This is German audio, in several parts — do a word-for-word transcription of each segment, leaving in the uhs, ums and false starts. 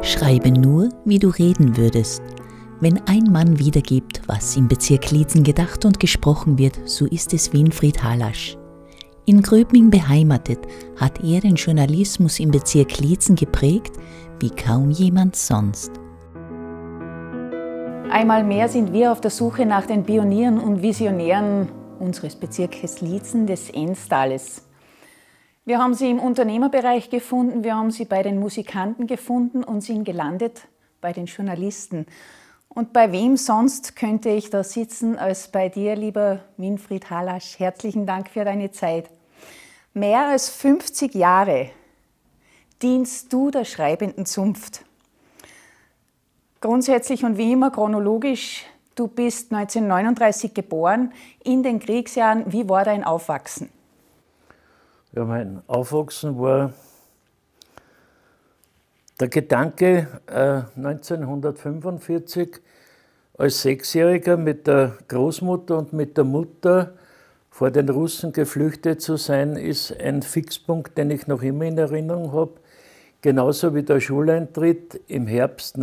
Schreibe nur, wie du reden würdest. Wenn ein Mann wiedergibt, was im Bezirk Liezen gedacht und gesprochen wird, so ist es Winfried Hallasch. In Gröbming beheimatet, hat er den Journalismus im Bezirk Liezen geprägt, wie kaum jemand sonst. Einmal mehr sind wir auf der Suche nach den Pionieren und Visionären unseres Bezirkes Liezen, des Ennstales. Wir haben sie im Unternehmerbereich gefunden, wir haben sie bei den Musikanten gefunden und sind gelandet bei den Journalisten. Und bei wem sonst könnte ich da sitzen als bei dir, lieber Winfried Hallasch. Herzlichen Dank für deine Zeit. Mehr als fünfzig Jahre dienst du der schreibenden Zunft. Grundsätzlich und wie immer chronologisch, du bist neunzehnhundertneununddreißig geboren, in den Kriegsjahren. Wie war dein Aufwachsen? Ja, mein Aufwachsen war der Gedanke, äh, neunzehnhundertfünfundvierzig als Sechsjähriger mit der Großmutter und mit der Mutter vor den Russen geflüchtet zu sein, ist ein Fixpunkt, den ich noch immer in Erinnerung habe. Genauso wie der Schuleintritt im Herbst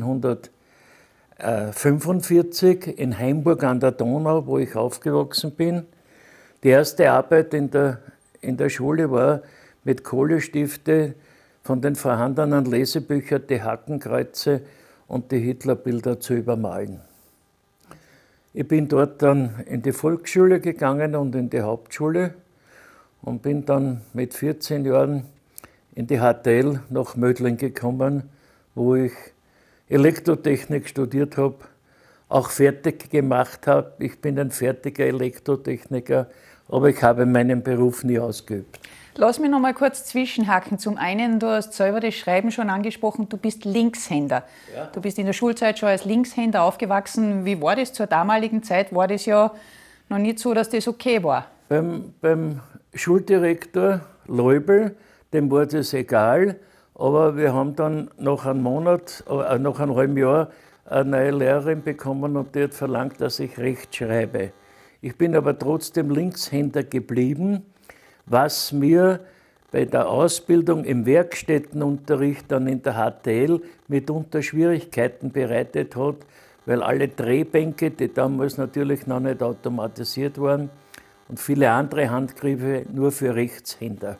neunzehnhundertfünfundvierzig in Haimburg an der Donau, wo ich aufgewachsen bin. Die erste Arbeit in der, in der Schule war, mit Kohlestifte von den vorhandenen Lesebüchern die Hakenkreuze und die Hitlerbilder zu übermalen. Ich bin dort dann in die Volksschule gegangen und in die Hauptschule und bin dann mit vierzehn Jahren in die H T L nach Mödling gekommen, wo ich Elektrotechnik studiert habe, auch fertig gemacht habe. Ich bin ein fertiger Elektrotechniker, aber ich habe meinen Beruf nie ausgeübt. Lass mich noch mal kurz zwischenhaken. Zum einen, du hast selber das Schreiben schon angesprochen, du bist Linkshänder. Ja. Du bist in der Schulzeit schon als Linkshänder aufgewachsen. Wie war das zur damaligen Zeit? War das ja noch nicht so, dass das okay war? Beim, beim Schuldirektor Leubel, dem war das egal, aber wir haben dann nach einem Monat, äh, nach einem halben Jahr eine neue Lehrerin bekommen und die hat verlangt, dass ich Recht schreibe. Ich bin aber trotzdem Linkshänder geblieben, was mir bei der Ausbildung im Werkstättenunterricht dann in der H T L mitunter Schwierigkeiten bereitet hat, weil alle Drehbänke, die damals natürlich noch nicht automatisiert waren, und viele andere Handgriffe nur für Rechtshänder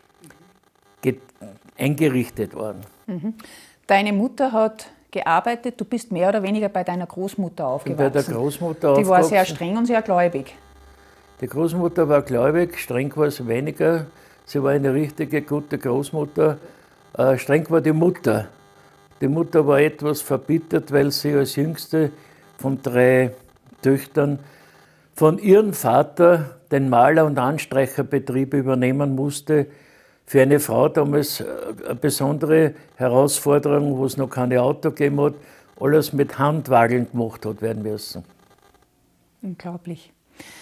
eingerichtet waren. Mhm. Deine Mutter hat gearbeitet, du bist mehr oder weniger bei deiner Großmutter aufgewachsen. Bei der Großmutter Die war sehr streng und sehr gläubig. Die Großmutter war gläubig, streng war sie weniger. Sie war eine richtige gute Großmutter. Äh, streng war die Mutter. Die Mutter war etwas verbittert, weil sie als jüngste von drei Töchtern von ihrem Vater den Maler- und Anstreicherbetrieb übernehmen musste. Für eine Frau damals eine besondere Herausforderung, wo es noch keine Auto gegeben hat, alles mit Handwageln gemacht hat werden müssen. Unglaublich.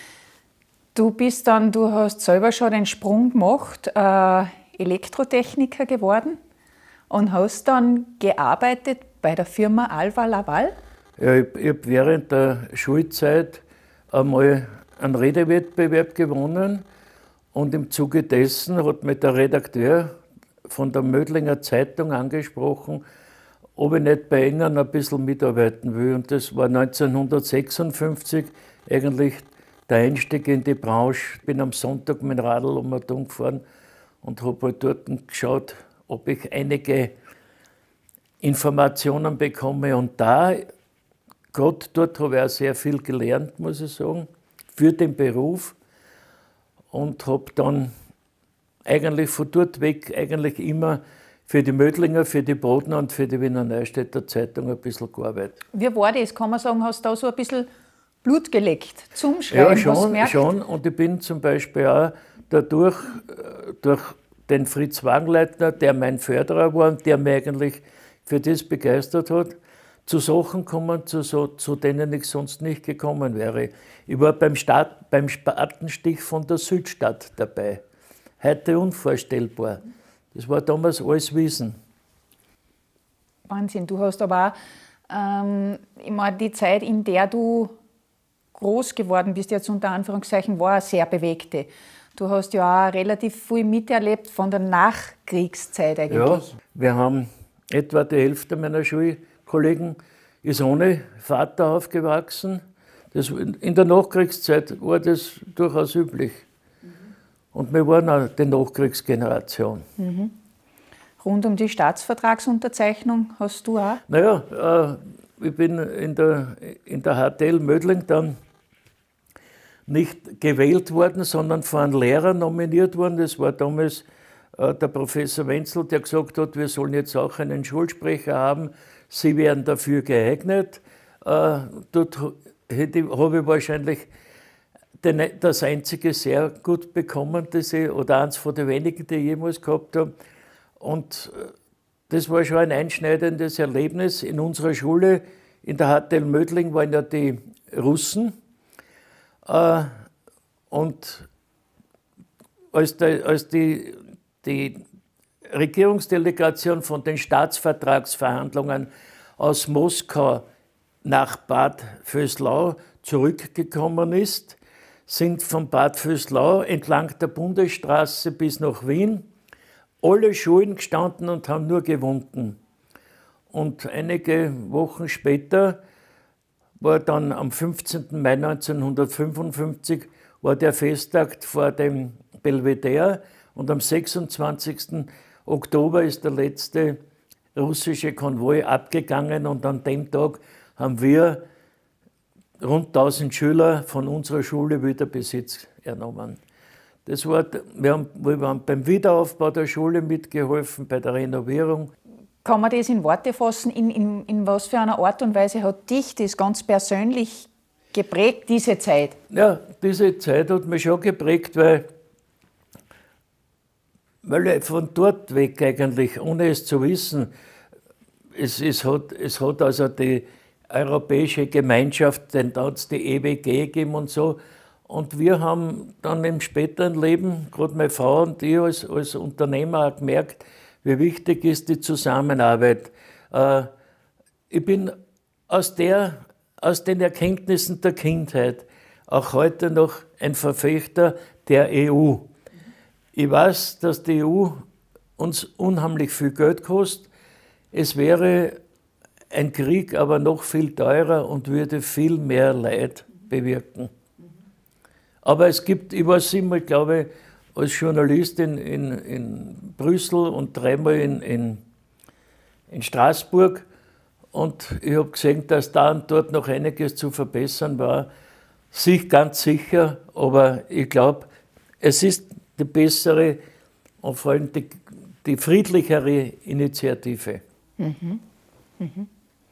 Du bist dann, du hast selber schon den Sprung gemacht, äh, Elektrotechniker geworden und hast dann gearbeitet bei der Firma Alfa Laval? Ja, ich, ich habe während der Schulzeit einmal einen Redewettbewerb gewonnen. Und im Zuge dessen hat mich der Redakteur von der Mödlinger Zeitung angesprochen, ob ich nicht bei ihnen ein bisschen mitarbeiten will. Und das war neunzehnhundertsechsundfünfzig eigentlich der Einstieg in die Branche. Ich bin am Sonntag mit dem Radl um den Turm gefahren und habe halt dort geschaut, ob ich einige Informationen bekomme. Und da, Gott, dort habe ich auch sehr viel gelernt, muss ich sagen, für den Beruf. Und habe dann eigentlich von dort weg eigentlich immer für die Mödlinger, für die Bodner und für die Wiener Neustädter Zeitung ein bisschen gearbeitet. Wie war das? Kann man sagen, hast du da so ein bisschen Blut geleckt zum Schreiben? Ja, schon, schon. Und ich bin zum Beispiel auch dadurch, durch den Fritz Wagenleitner, der mein Förderer war und der mich eigentlich für das begeistert hat, zu Sachen kommen, zu, so, zu denen ich sonst nicht gekommen wäre. Ich war beim, Start, beim Spatenstich von der Südstadt dabei. Heute unvorstellbar. Das war damals alles Wiesen. Wahnsinn. Du hast aber auch ähm, immer die Zeit, in der du groß geworden bist, jetzt unter Anführungszeichen, war eine sehr bewegte. Du hast ja auch relativ viel miterlebt von der Nachkriegszeit eigentlich. Ja, wir haben etwa die Hälfte meiner Schulkollegen ist ohne Vater aufgewachsen. Das, in der Nachkriegszeit war das durchaus üblich. Mhm. Und wir waren auch die Nachkriegsgeneration. Mhm. Rund um die Staatsvertragsunterzeichnung hast du auch? Naja, äh, ich bin in der, in der H T L Mödling dann nicht gewählt worden, sondern von einem Lehrer nominiert worden. Das war damals äh, der Professor Wenzel, der gesagt hat, wir sollen jetzt auch einen Schulsprecher haben. Sie wären dafür geeignet. Äh, dort habe ich wahrscheinlich den, das einzige sehr gut bekommen, das ich, oder eins von den wenigen, die ich jemals gehabt habe. Und das war schon ein einschneidendes Erlebnis. In unserer Schule, in der H T L Mödling, waren ja die Russen. Äh, und als, der, als die, die Regierungsdelegation von den Staatsvertragsverhandlungen aus Moskau nach Bad Vöslau zurückgekommen ist, sind von Bad Vöslau entlang der Bundesstraße bis nach Wien alle Schulen gestanden und haben nur gewunken. Und einige Wochen später war dann am fünfzehnten Mai neunzehnhundertfünfundfünfzig war der Festakt vor dem Belvedere und am sechsundzwanzigsten Oktober ist der letzte russische Konvoi abgegangen und an dem Tag haben wir rund tausend Schüler von unserer Schule wieder Besitz ernommen. Das war, wir, haben, wir haben beim Wiederaufbau der Schule mitgeholfen, bei der Renovierung. Kann man das in Worte fassen? In, in, in was für einer Art und Weise hat dich das ganz persönlich geprägt, diese Zeit? Ja, diese Zeit hat mich schon geprägt, weil, weil ich von dort weg eigentlich, ohne es zu wissen, es, es, hat, es hat also die europäische Gemeinschaft, denn da hat es die E W G gegeben und so. Und wir haben dann im späteren Leben, gerade meine Frau und ich als, als Unternehmer auch gemerkt, wie wichtig ist die Zusammenarbeit. Äh, ich bin aus, der, aus den Erkenntnissen der Kindheit auch heute noch ein Verfechter der E U. Ich weiß, dass die E U uns unheimlich viel Geld kostet. Es wäre ein Krieg aber noch viel teurer und würde viel mehr Leid bewirken. Aber es gibt, ich war siebenmal, glaube ich, als Journalist in, in, in Brüssel und dreimal in, in, in Straßburg und ich habe gesehen, dass da und dort noch einiges zu verbessern war. Sich ganz sicher, aber ich glaube, es ist die bessere und vor allem die, die friedlichere Initiative. Mhm. Mhm.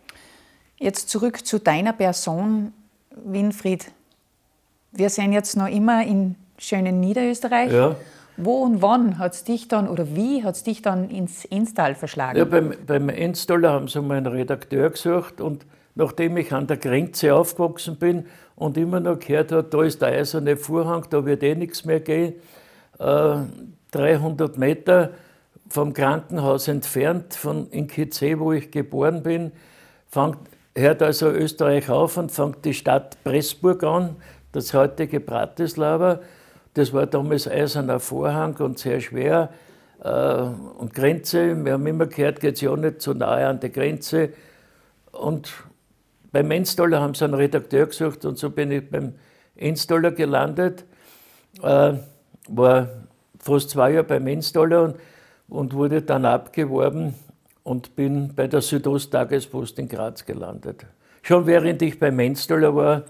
Jetzt zurück zu deiner Person, Winfried. Wir sind jetzt noch immer in schönen Niederösterreich. Ja. Wo und wann hat es dich dann, oder wie hat es dich dann ins Enstal verschlagen? Ja, beim, beim Enstaler haben sie mal einen Redakteur gesucht und nachdem ich an der Grenze aufgewachsen bin und immer noch gehört habe, da ist der eiserne Vorhang, da wird eh nichts mehr gehen, äh, dreihundert Meter vom Krankenhaus entfernt, von in Kitzee, wo ich geboren bin, fängt, hört also Österreich auf und fängt die Stadt Pressburg an, das heutige Bratislava. Das war damals eiserner Vorhang und sehr schwer. Äh, und Grenze, wir haben immer gehört, geht es ja nicht so nahe an die Grenze. Und beim Enstaler haben sie einen Redakteur gesucht und so bin ich beim Enstaler gelandet. Äh, war fast zwei Jahre beim Enstaler und, und wurde dann abgeworben und bin bei der Südosttagespost in Graz gelandet. Schon während ich beim Enstaler war,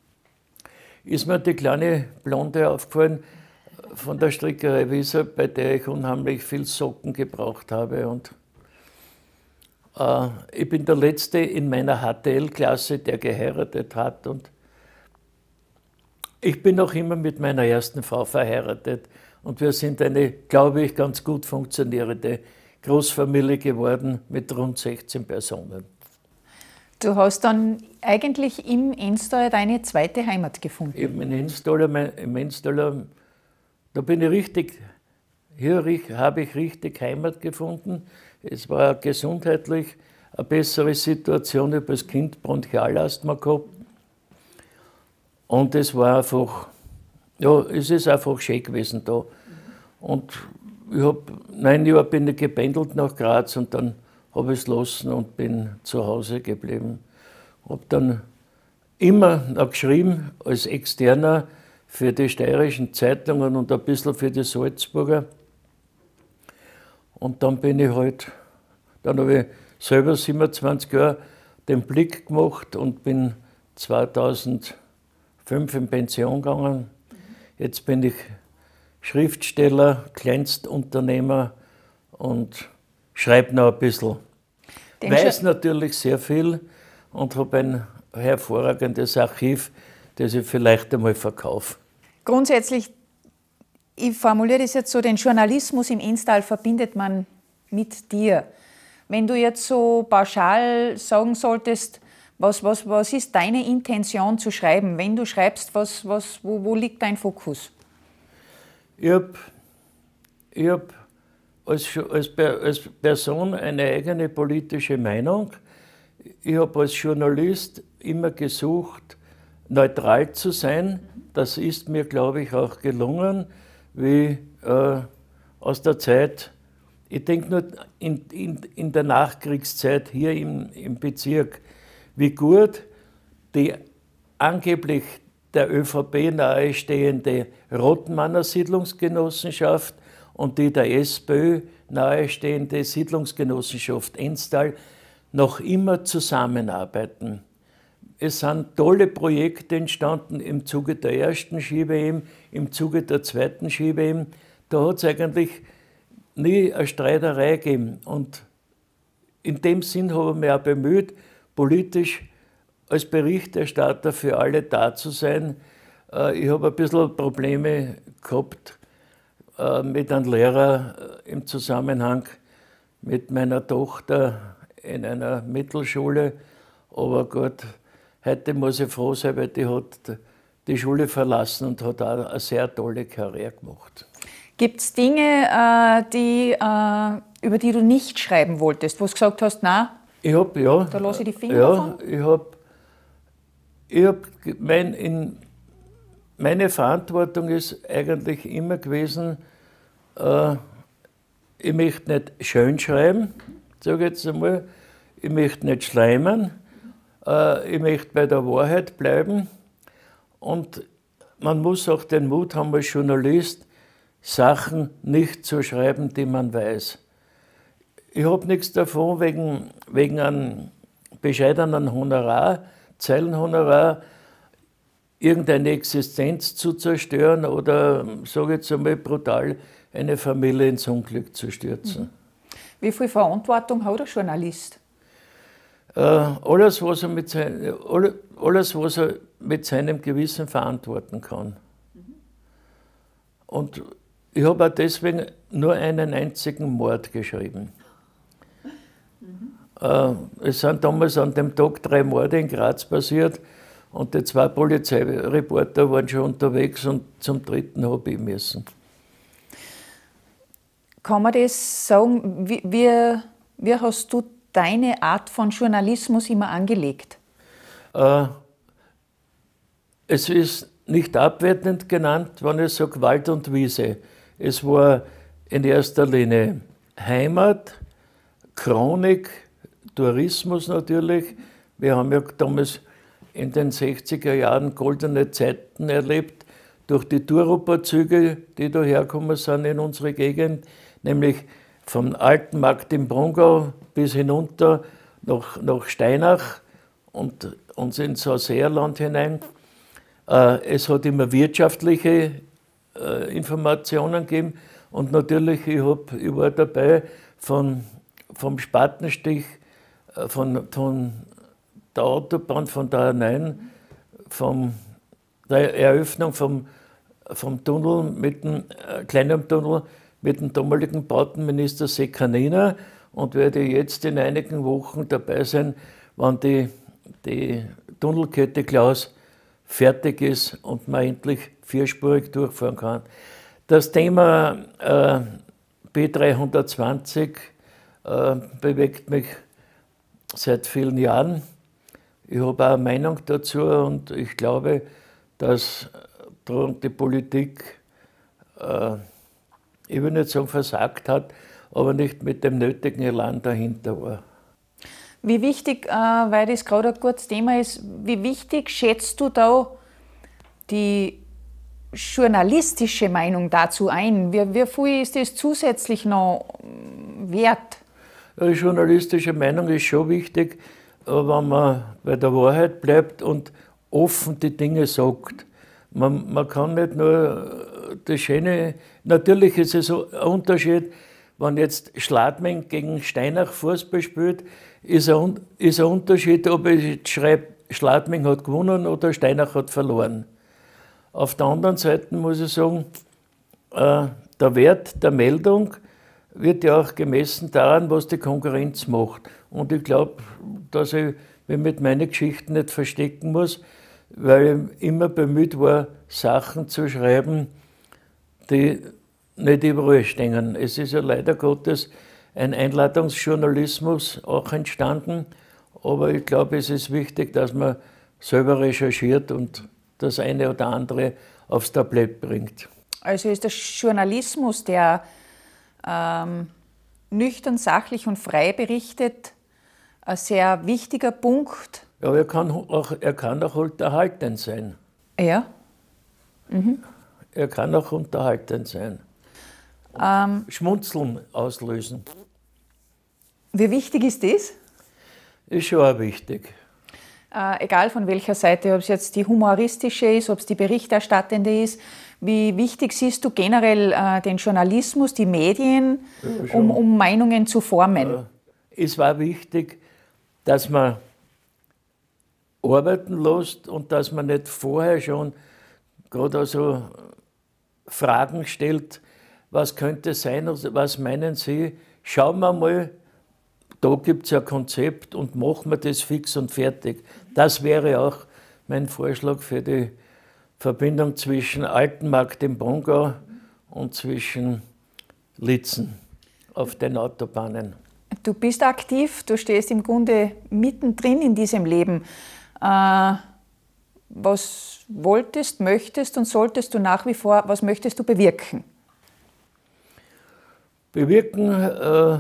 ist mir die kleine Blonde aufgefallen von der Strickerei Wieser, bei der ich unheimlich viel Socken gebraucht habe. Und, äh, ich bin der Letzte in meiner H T L-Klasse, der geheiratet hat. Und ich bin noch immer mit meiner ersten Frau verheiratet. Und wir sind eine, glaube ich, ganz gut funktionierende Großfamilie geworden mit rund sechzehn Personen. Du hast dann eigentlich im Enstal deine zweite Heimat gefunden. Eben in Enstaler, im Enstaler, da bin ich richtig, hier habe ich richtig Heimat gefunden. Es war gesundheitlich eine bessere Situation. Ich habe als Kind Bronchialasthma gehabt. Und es war einfach, ja, es ist einfach schön gewesen da. Und ich habe, neun Jahre bin ich gependelt nach Graz und dann habe ich es gelassen und bin zu Hause geblieben. Habe dann immer noch geschrieben als Externer für die steirischen Zeitungen und ein bisschen für die Salzburger. Und dann bin ich halt, dann habe ich selber siebenundzwanzig Jahre den Blick gemacht und bin zweitausendfünf in Pension gegangen. Jetzt bin ich Schriftsteller, Kleinstunternehmer und schreibe noch ein bisschen. Den weiß natürlich sehr viel und habe ein hervorragendes Archiv, das ich vielleicht einmal verkaufe. Grundsätzlich, ich formuliere das jetzt so, den Journalismus im Enstal verbindet man mit dir. Wenn du jetzt so pauschal sagen solltest, was, was, was ist deine Intention zu schreiben? Wenn du schreibst, was, was, wo, wo liegt dein Fokus? Ich habe ich hab als, als, als Person eine eigene politische Meinung. Ich habe als Journalist immer gesucht, neutral zu sein. Das ist mir, glaube ich, auch gelungen, wie äh, aus der Zeit, ich denke nur in, in, in der Nachkriegszeit hier im, im Bezirk, wie gut die angeblich der ÖVP nahestehende Rottmanner Siedlungsgenossenschaft und die der SPÖ nahestehende Siedlungsgenossenschaft Enstal noch immer zusammenarbeiten. Es sind tolle Projekte entstanden im Zuge der ersten Ski-W M, im Zuge der zweiten Ski-W M. Da hat es eigentlich nie eine Streiterei gegeben. Und in dem Sinn habe ich mich auch bemüht, politisch als Berichterstatter für alle da zu sein. Ich habe ein bisschen Probleme gehabt mit einem Lehrer im Zusammenhang mit meiner Tochter in einer Mittelschule. Aber gut, heute muss ich froh sein, weil die hat die Schule verlassen und hat auch eine sehr tolle Karriere gemacht. Gibt es Dinge, die, über die du nicht schreiben wolltest, wo du gesagt hast, nein, ich hab, ja, da lasse ich die Finger ja, davon? Ich habe ich hab mein, in, meine Verantwortung ist eigentlich immer gewesen, äh, ich möchte nicht schön schreiben, sage ich jetzt einmal, ich möchte nicht schleimen, äh, ich möchte bei der Wahrheit bleiben und man muss auch den Mut haben als Journalist, Sachen nicht zu schreiben, die man weiß. Ich habe nichts davon, wegen, wegen einem bescheidenen Honorar, Zeilenhonorar, irgendeine Existenz zu zerstören oder, sage ich jetzt einmal brutal, eine Familie ins Unglück zu stürzen. Wie viel Verantwortung hat der Journalist? Äh, alles, was er mit sein, alles, was er mit seinem Gewissen verantworten kann. Und ich habe auch deswegen nur einen einzigen Mord geschrieben. Äh, es sind damals an dem Tag drei Morde in Graz passiert und die zwei Polizeireporter waren schon unterwegs und zum dritten habe ich müssen. Kann man das sagen, wie, wie, wie hast du deine Art von Journalismus immer angelegt? Äh, es ist nicht abwertend genannt, wenn ich sage Wald und Wiese. Es war in erster Linie Heimat, Chronik, Tourismus natürlich. Wir haben ja damals in den sechziger Jahren goldene Zeiten erlebt durch die Touroperzüge, die da hergekommen sind in unsere Gegend, nämlich vom alten Markt im Brungau bis hinunter nach, nach Steinach und uns ins Sauseerland hinein. Äh, es hat immer wirtschaftliche äh, Informationen gegeben und natürlich, ich, hab, ich war dabei von, vom Spatenstich, äh, von, von der Autobahn, von der A neun, von der Eröffnung vom, vom Tunnel, mit dem äh, kleinen Tunnel, mit dem damaligen Bautenminister Sekaniner und werde jetzt in einigen Wochen dabei sein, wenn die, die Tunnelkette Klaus fertig ist und man endlich vierspurig durchfahren kann. Das Thema äh, B dreihundertzwanzig äh, bewegt mich seit vielen Jahren. Ich habe auch eine Meinung dazu und ich glaube, dass die Politik, äh, ich will nicht sagen versagt hat, aber nicht mit dem nötigen Elan dahinter war. Wie wichtig, äh, weil das gerade ein gutes Thema ist, wie wichtig schätzt du da die journalistische Meinung dazu ein? Wie, wie viel ist das zusätzlich noch wert? Die journalistische Meinung ist schon wichtig, wenn man bei der Wahrheit bleibt und offen die Dinge sagt. Man, man kann nicht nur das Schöne, natürlich ist es ein Unterschied, wenn jetzt Schladming gegen Steinach Fußball spielt, ist ein, ist ein Unterschied, ob ich jetzt schreibe, Schladming hat gewonnen oder Steinach hat verloren. Auf der anderen Seite muss ich sagen, äh, der Wert der Meldung wird ja auch gemessen daran, was die Konkurrenz macht. Und ich glaube, dass ich mich mit meinen Geschichten nicht verstecken muss, weil ich immer bemüht war, Sachen zu schreiben, die nicht überall stehen. Es ist ja leider Gottes ein Einladungsjournalismus auch entstanden, aber ich glaube, es ist wichtig, dass man selber recherchiert und das eine oder andere aufs Tablett bringt. Also ist der Journalismus, der ähm, nüchtern, sachlich und frei berichtet, ein sehr wichtiger Punkt. Ja, er kann auch, er kann auch unterhaltend sein. Ja. Mhm. Er kann auch unterhaltend sein. Ähm, Schmunzeln auslösen. Wie wichtig ist das? Ist schon auch wichtig. Äh, egal von welcher Seite, ob es jetzt die humoristische ist, ob es die berichterstattende ist. Wie wichtig siehst du generell äh, den Journalismus, die Medien, ja, um, um Meinungen zu formen? Ja. Es war wichtig, dass man arbeiten lässt und dass man nicht vorher schon gerade also Fragen stellt, was könnte sein, was meinen Sie? Schauen wir mal, da gibt es ja ein Konzept und machen wir das fix und fertig. Das wäre auch mein Vorschlag für die Verbindung zwischen Altenmarkt im Bongau und zwischen Litzen auf den Autobahnen. Du bist aktiv, du stehst im Grunde mittendrin in diesem Leben. Äh, was wolltest, möchtest und solltest du nach wie vor, was möchtest du bewirken? Bewirken, äh,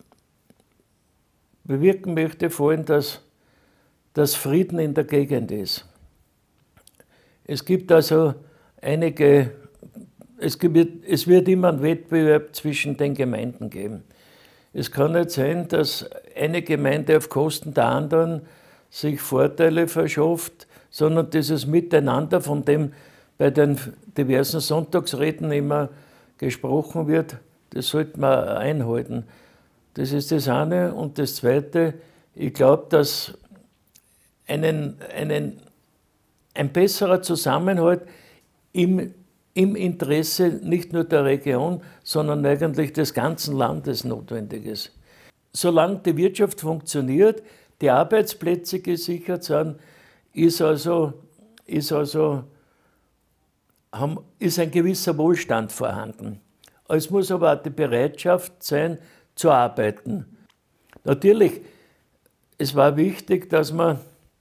bewirken möchte ich vor allem, dass, dass Frieden in der Gegend ist. Es gibt also einige, es, gibt, es wird immer einen Wettbewerb zwischen den Gemeinden geben. Es kann nicht sein, dass eine Gemeinde auf Kosten der anderen sich Vorteile verschafft, sondern dieses Miteinander, von dem bei den diversen Sonntagsreden immer gesprochen wird, das sollte man einhalten. Das ist das eine. Und das Zweite, ich glaube, dass einen, einen, ein besserer Zusammenhalt im, im Interesse nicht nur der Region, sondern eigentlich des ganzen Landes notwendig ist. Solange die Wirtschaft funktioniert, die Arbeitsplätze gesichert sind, ist also, ist also haben, ist ein gewisser Wohlstand vorhanden. Es muss aber auch die Bereitschaft sein, zu arbeiten. Natürlich, es war wichtig, dass man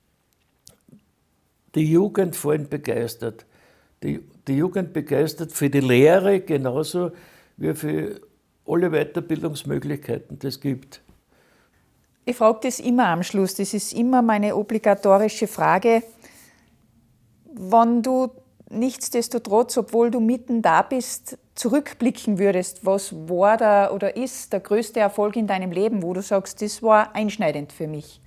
die Jugend vor allem begeistert. Die, die Jugend begeistert für die Lehre genauso wie für alle Weiterbildungsmöglichkeiten, die es gibt. Ich frage das immer am Schluss, das ist immer meine obligatorische Frage. Wenn du nichtsdestotrotz, obwohl du mitten da bist, zurückblicken würdest, was war da oder ist der größte Erfolg in deinem Leben, wo du sagst, das war einschneidend für mich?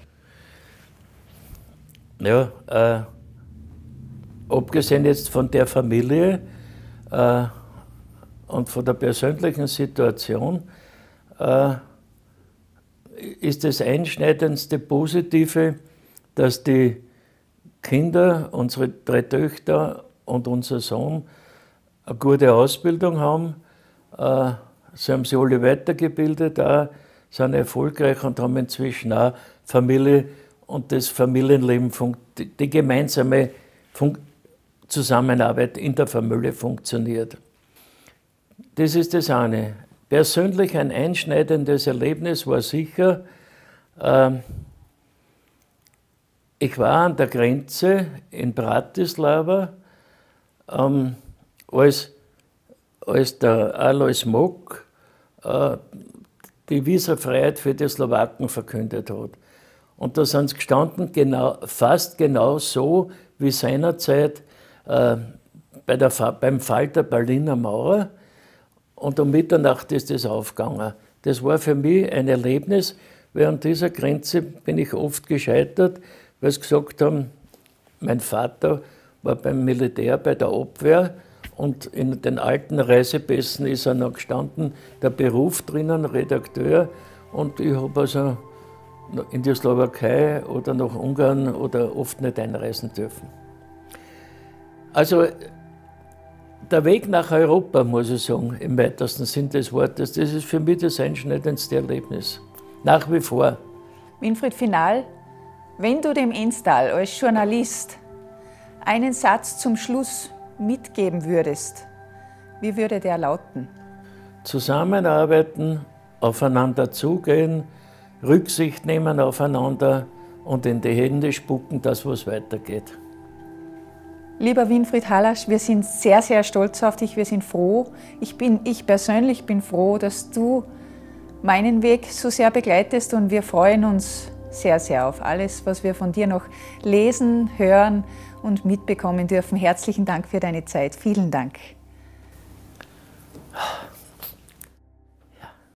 Ja, äh, abgesehen jetzt von der Familie äh, und von der persönlichen Situation, äh, ist das einschneidendste Positive, dass die Kinder, unsere drei Töchter und unser Sohn, eine gute Ausbildung haben. Äh, sie haben sich alle weitergebildet, auch, sind erfolgreich und haben inzwischen auch Familie und das Familienleben, die gemeinsame Zusammenarbeit in der Familie funktioniert. Das ist das eine. Persönlich ein einschneidendes Erlebnis war sicher, äh, ich war an der Grenze in Bratislava, ähm, als, als der Alois Mock äh, die Visafreiheit für die Slowaken verkündet hat. Und da sind sie gestanden, genau, fast genau so wie seinerzeit äh, bei der, beim Fall der Berliner Mauer. Und um Mitternacht ist das aufgegangen. Das war für mich ein Erlebnis, weil an dieser Grenze bin ich oft gescheitert, weil sie gesagt haben, mein Vater war beim Militär, bei der Abwehr, und in den alten Reisepässen ist er noch gestanden, der Beruf drinnen, Redakteur, und ich habe also in die Slowakei oder nach Ungarn oder oft nicht einreisen dürfen. Also der Weg nach Europa, muss ich sagen, im weitesten Sinn des Wortes, das ist für mich das einschneidendste Erlebnis. Nach wie vor. Winfried, final, wenn du dem Enstal als Journalist einen Satz zum Schluss mitgeben würdest, wie würde der lauten? Zusammenarbeiten, aufeinander zugehen, Rücksicht nehmen aufeinander und in die Hände spucken, dass was weitergeht. Lieber Winfried Hallasch, wir sind sehr, sehr stolz auf dich, wir sind froh. Ich, bin, ich persönlich bin froh, dass du meinen Weg so sehr begleitest, und wir freuen uns sehr, sehr auf alles, was wir von dir noch lesen, hören und mitbekommen dürfen. Herzlichen Dank für deine Zeit. Vielen Dank.